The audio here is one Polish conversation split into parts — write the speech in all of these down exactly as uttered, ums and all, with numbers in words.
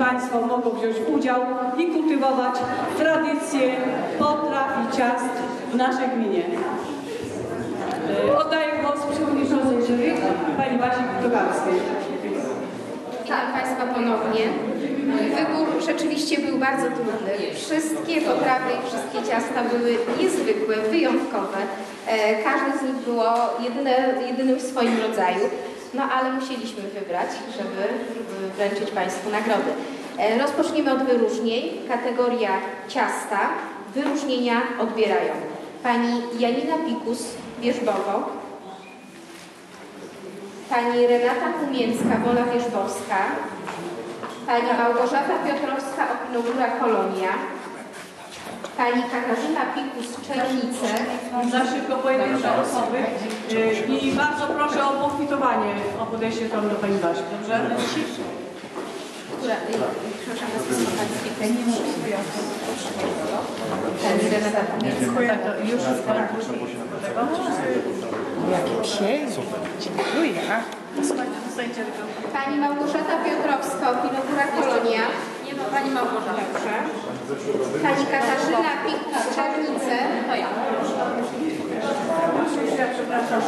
Państwo mogą wziąć udział i kultywować tradycję potraw i ciast w naszej gminie. Oddaję głos przewodniczącej jury, pani Basi Tokarskiej. Witam Państwa ponownie. Wybór rzeczywiście był bardzo trudny. Wszystkie potrawy i wszystkie ciasta były niezwykłe, wyjątkowe. Każde z nich było jedyne, jedynym w swoim rodzaju. No ale musieliśmy wybrać, żeby wręczyć Państwu nagrody. Rozpoczniemy od wyróżnień. Kategoria ciasta. Wyróżnienia odbierają pani Janina Pikus, Wierzbowo, pani Renata Kumięcka, Wola Wierzbowska, pani Małgorzata Piotrowska, Opinogóra Kolonia, pani Katarzyna Pikus, Czernice. Za szybko pojedyncze osoby i bardzo proszę o pokwitowanie, o podejście tam do pani Basi, dobrze? Która, przepraszam, pani Pani Renata Kumięcka. Już jest pani Jakie piękne. Dziękuję. Pani Małgorzata Piotrowska, Opinogóra Kolonia. Nie ma pani Małgorzata. Pani Katarzyna Pikus, Czernice. To ja. Ja przepraszam.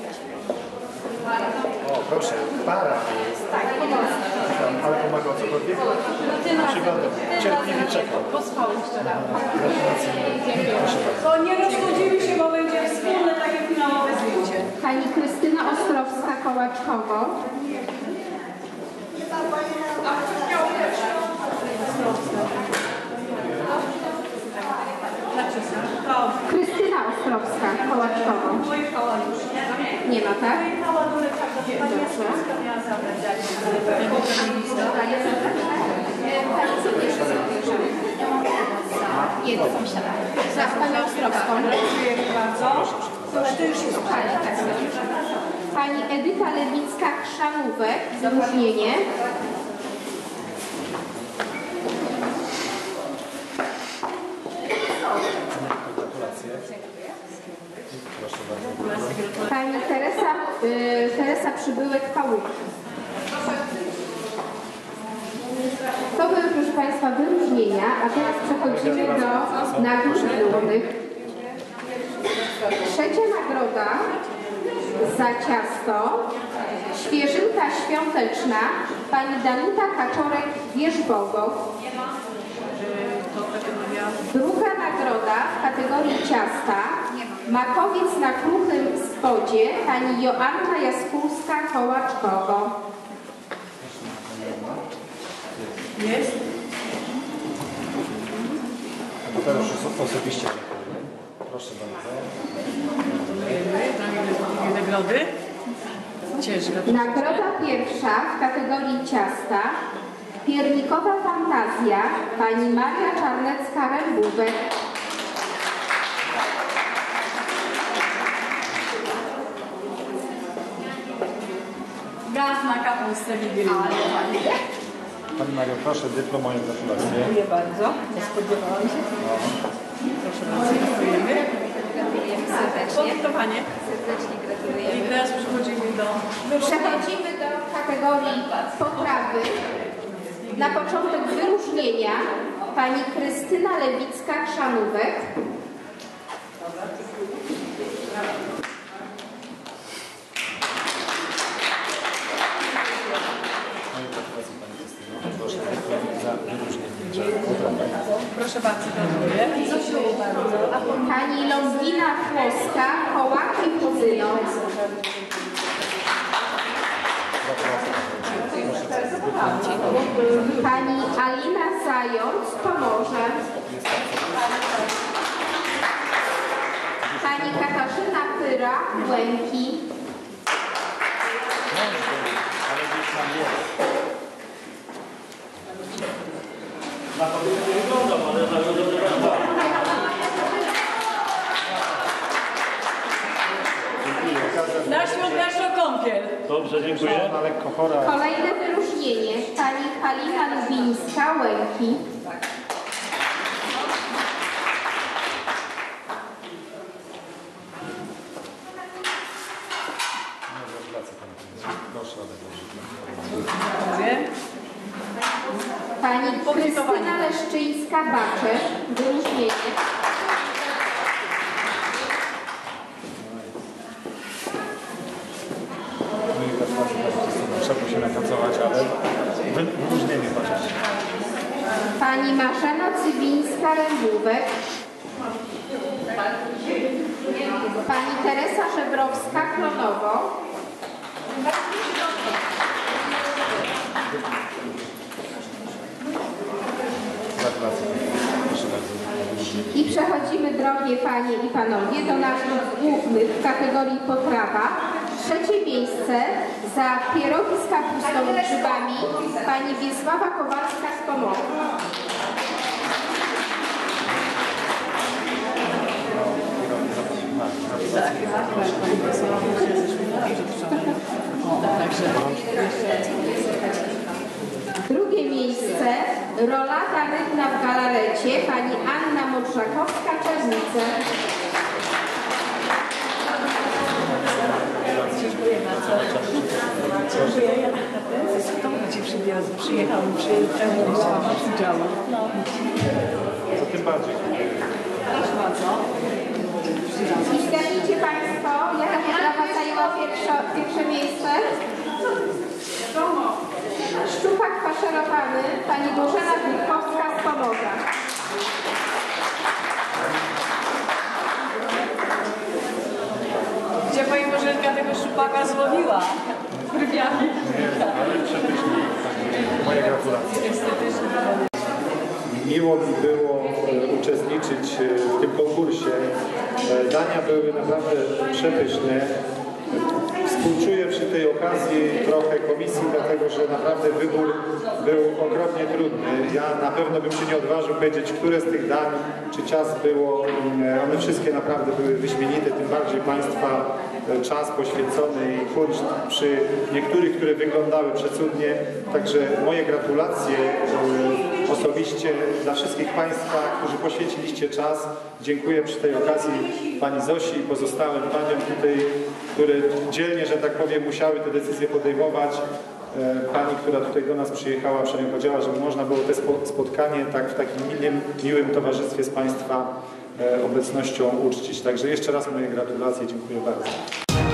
O, proszę, para jest. Tak, pomocna. Ale pomaga o cokolwiek? Przygodę. Cierpliwie czekam. Pozwól jeszcze raz. To nie rozchodzimy się, bo będzie wspólne takie finałowe zdjęcie. Pani Krystyna Ostrowska, Kołaczkowo. Krystyna Ostrowska, Kołaczkowo. Nie ma, tak? Nie, to sąsiada. Za panią Ostrowską. Dziękuję bardzo. To już jest pani, tak. Pani Edyta Lewicka-Chrzanówek, wyróżnienie. Pani Teresa, y, Teresa Przybyłek-Pałucki. To były, proszę Państwa, wyróżnienia, a teraz przechodzimy do nagród głównych. Trzecia nagroda za ciasto, świeżynka świąteczna, pani Danuta Kaczorek-Wierzbogow. Druga nagroda w kategorii ciasta, makowiec na kruchym spodzie, pani Joanna Jaskólska-Kołaczkowo. Jest? To teraz już osobiście. Proszę bardzo. Dziękujemy. Nagrody. Ciężko. Nagroda pierwsza w kategorii ciasta, piernikowa fantazja, pani Maria Czarnecka-Rębówek. Gaz na kapustę wigilijną. Pani Mario, proszę, dyplom, moje gratulacje. Dziękuję bardzo. Nie spodziewałam się. Proszę bardzo, dziękujemy. Gratulujemy serdecznie. Pokwitowanie. Serdecznie gratulujemy. I teraz przechodzimy do... Przechodzimy do kategorii potrawy. Na początek wyróżnienia pani Krystyna Lewicka-Chrzanówek. Proszę, dyplom za wyróżnienie. Proszę bardzo, gratuluję. Pani Longina Chłoska, Kołaki Kuzyno. Pani Alina Zając, Pomorze. Pani Katarzyna Pyra, Łęki. Ale gdzieś tam jest. Na kobiety nie wyglądam, ale na to Na świąteczną kąpiel. dobrze, dziękuję. Na lekko chora. Kolejne wyróżnienie. Pani Halina Lubińska, Łęki. Gratulacje Pani. Proszę o Dziękuję. Pani Krystyna Leszczyńska-Baczesz, wyróżnienie. Trzeba musimy pracować, ale wy- wyróżnienie chociaż. Pani Marzena Cywińska-Rębówek. Pani Teresa Żebrowska-Klonowo. Gratulacje. Proszę bardzo. I przechodzimy, drogie Panie i Panowie, do nagród głównych w kategorii potrawa. Trzecie miejsce za pierogi z kapustą i grzybami Pani Wiesława Kowalska z Pomocy. Drugie miejsce rolada rybna w galarecie Pani Anna Modrzakowska-Czernice. Dziękuję bardzo. Dziękuję. Ja tak naprawdę z domu Ci przywiozę. Przyjechałam, przyjechałam, chciałam brać udziału. No. To tym bardziej. Proszę bardzo. I zgadnijcie Państwo, jaka potrawa zajęła pierwsze, pierwsze miejsce? Szczupak faszerowany Pani Bożena Wilkowska z Pomorza. Gdzie Pani Bożenka tego szczupaka złowiła? Brwiami. Ale przepysznie. Moje gratulacje. Estetycznie. Miło mi było e, uczestniczyć e, w tym konkursie. E, Dania były naprawdę przepyszne. Współczuję przy tej okazji trochę komisji, dlatego że naprawdę wybór był okropnie trudny. Ja na pewno bym się nie odważył powiedzieć, które z tych dań czy ciast było. E, One wszystkie naprawdę były wyśmienite, tym bardziej Państwa e, czas poświęcony i kunszt przy niektórych, które wyglądały przecudnie. Także moje gratulacje e, osobiście dla wszystkich Państwa, którzy poświęciliście czas. Dziękuję przy tej okazji Pani Zosi i pozostałym Paniom tutaj, które dzielnie, że tak powiem, musiały te decyzje podejmować. Pani, która tutaj do nas przyjechała, przynajmniej powiedziała, żeby można było to spotkanie tak w takim miłym, miłym towarzystwie z Państwa obecnością uczcić. Także jeszcze raz moje gratulacje. Dziękuję bardzo.